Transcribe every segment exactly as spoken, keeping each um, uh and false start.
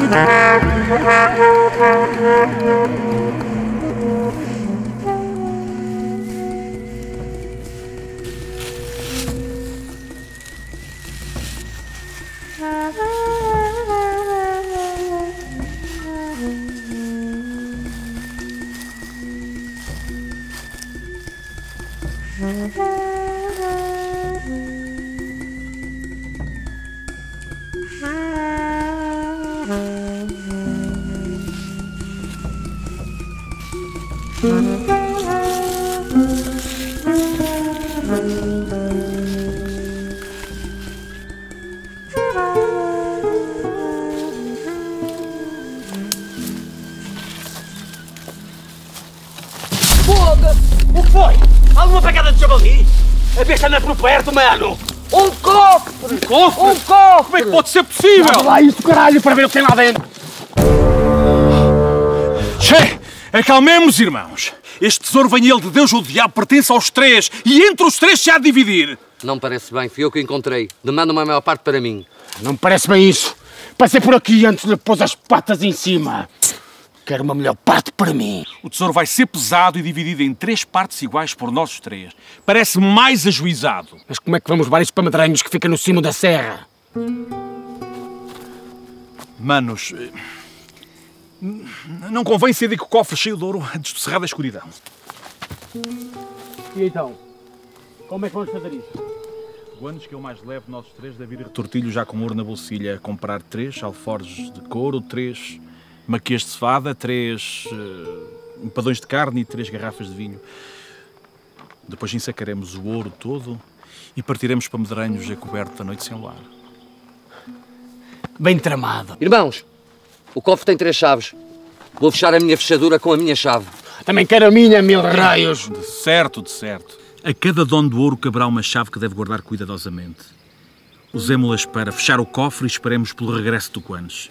O que foi? Alguma pegada de javali? A besta anda por perto, mano! Um cofre! Um cofre? Um cofre! Como é que pode ser possível? Vamos lá isso, caralho, para ver o que tem lá dentro! Che! Acalmemos, irmãos! Este tesouro vem ele de Deus ou do diabo, pertence aos três, e entre os três se há de dividir! Não me parece bem, fui eu que encontrei. Demanda uma maior parte para mim. Não me parece bem isso. Passei por aqui antes de pôr as patas em cima. Quero uma melhor parte para mim. O tesouro vai ser pesado e dividido em três partes iguais por nós os três. Parece mais ajuizado. Mas como é que vamos levar isto para Medranhos, que fica no cimo da serra? Manos, não convém ser de que o cofre cheio de ouro antes do cerrado da escuridão. E então? Como é que vamos fazer isso? O antes que eu mais levo, nós três, deve ir a Tortilho já com ouro na bolsilha, comprar três alforjes de couro, três maquias de cevada, três uh, empadões de carne e três garrafas de vinho. Depois ensacaremos o ouro todo e partiremos para Medranhos a coberto da noite sem lar. Bem tramado. Irmãos, o cofre tem três chaves. Vou fechar a minha fechadura com a minha chave. Também quero a minha, mil raios. De certo, de certo. A cada dono do ouro caberá uma chave que deve guardar cuidadosamente. Usemo-las para fechar o cofre e esperemos pelo regresso do Quanes.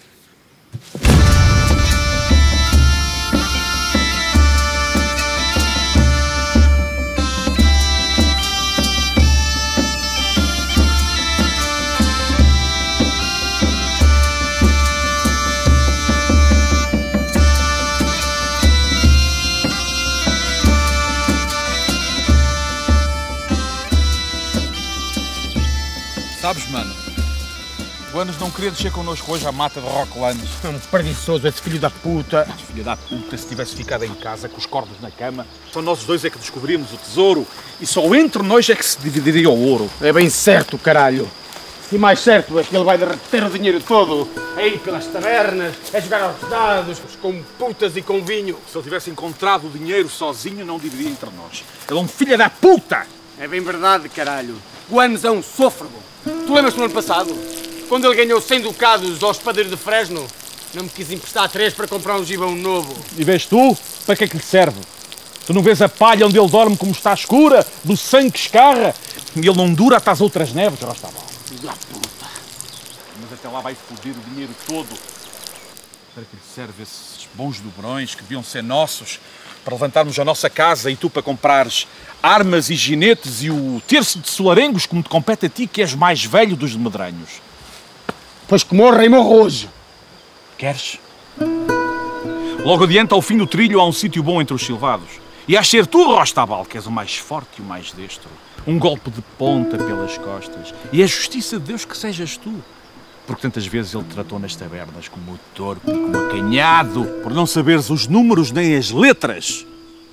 Sabes, mano, o Anos não queria descer connosco hoje à mata de Rocklands. É um preguiçoso, esse filho da puta. Filho da puta, se tivesse ficado em casa com os cordos na cama, só nós dois é que descobrimos o tesouro e só entre nós é que se dividiria o ouro. É bem certo, caralho. E mais certo é que ele vai derreter o dinheiro todo aí pelas tabernas, a jogar aos dados, com putas e com vinho. Se ele tivesse encontrado o dinheiro sozinho, não dividia entre nós. Ele é um filho da puta! É bem verdade, caralho. O Anos é um sôfrego. Tu lembras-te no ano passado? Quando ele ganhou cem ducados ao espadeiro de Fresno, não me quis emprestar três para comprar um gibão novo. E vês tu? Para que é que lhe serve? Tu não vês a palha onde ele dorme como está escura, do sangue que escarra? E ele não dura até as outras neves, já está bom. Filho da puta. Mas até lá vai fugir o dinheiro todo. Para que lhe serve esses bons dobrões que deviam ser nossos, para levantarmos a nossa casa e tu para comprares armas e ginetes e o terço de solarengos como te compete a ti, que és mais velho dos de Medranhos. Pois que morra e morro hoje. Queres? Logo adiante, ao fim do trilho, há um sítio bom entre os silvados. E hás ser tu, Rostabal, que és o mais forte e o mais destro. Um golpe de ponta pelas costas. E é justiça de Deus que sejas tu. Porque tantas vezes ele te tratou nas tabernas como o torpe e como acanhado, por não saberes os números nem as letras.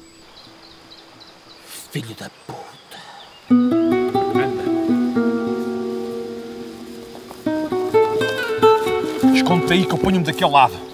Filho da puta. Anda. Esconde-te aí que eu ponho-me daquele lado.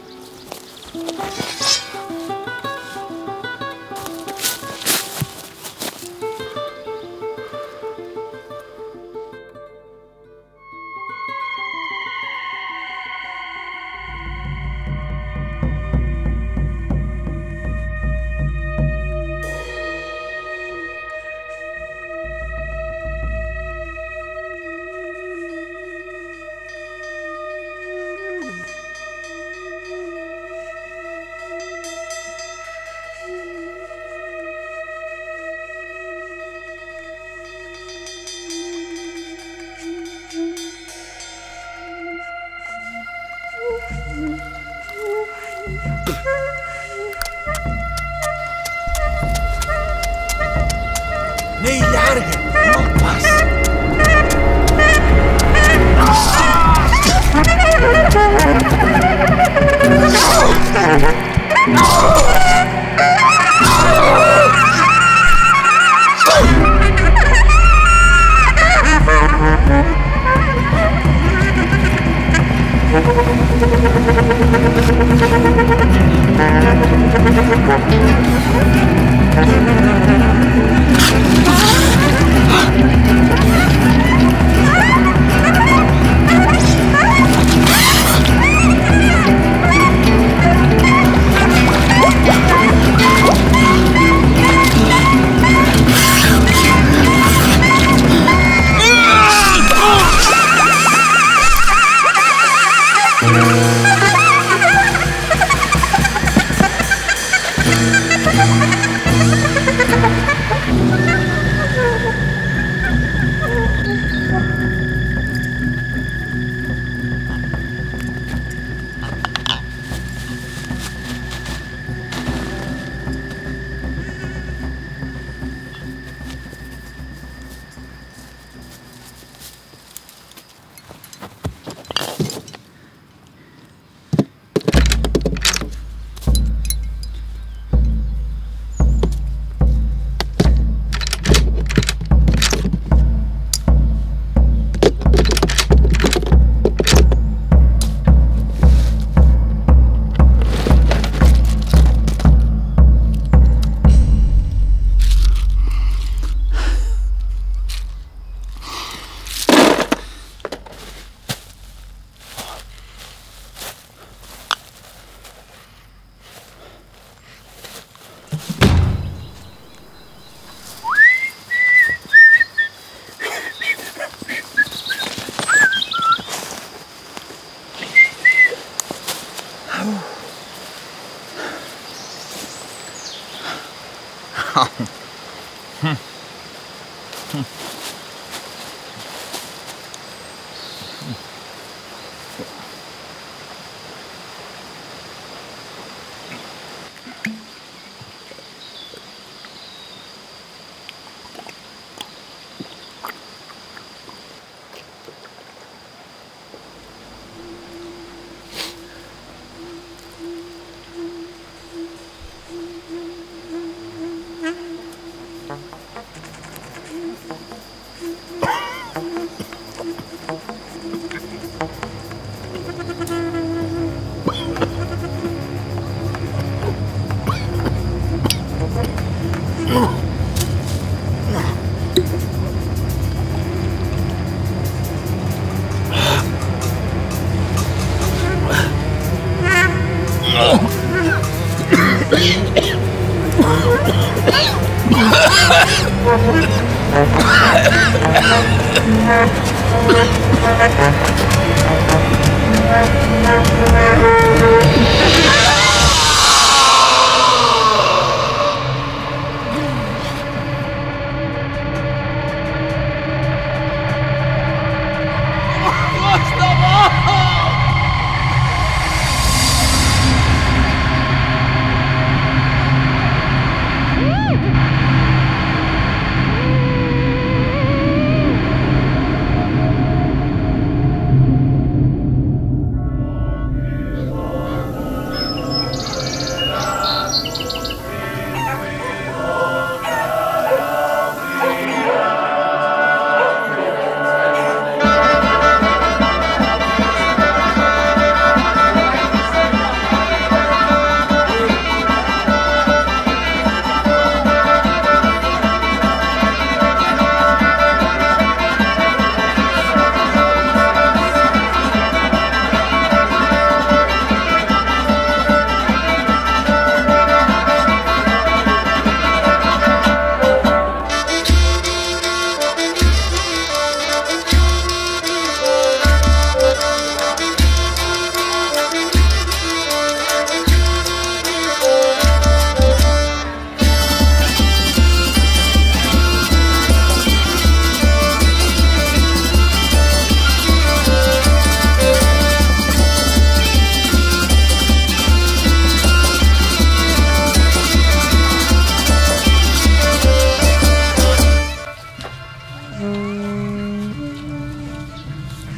Larga! Não passa!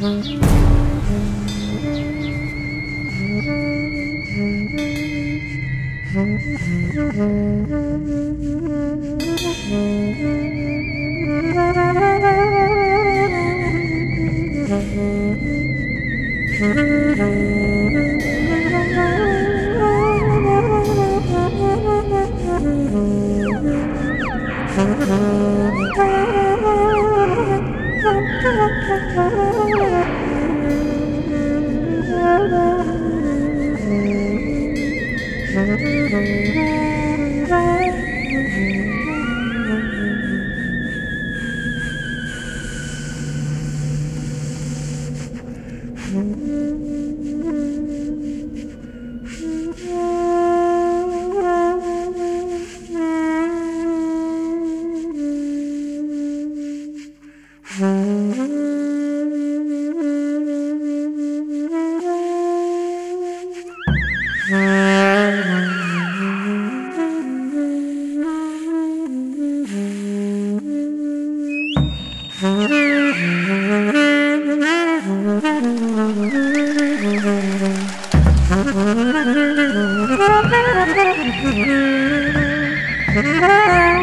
Thank you.